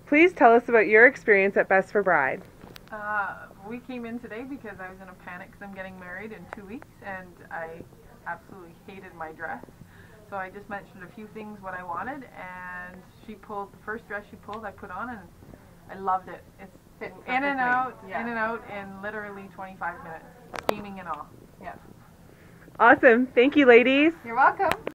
Please tell us about your experience at Best for Bride. We came in today because I was in a panic because I'm getting married in 2 weeks and I absolutely hated my dress. So I just mentioned a few things what I wanted, and she pulled the first dress she pulled, I put on, and I loved it. It's in and out in literally 25 minutes, scheming and all. Yeah. Awesome. Thank you, ladies. You're welcome.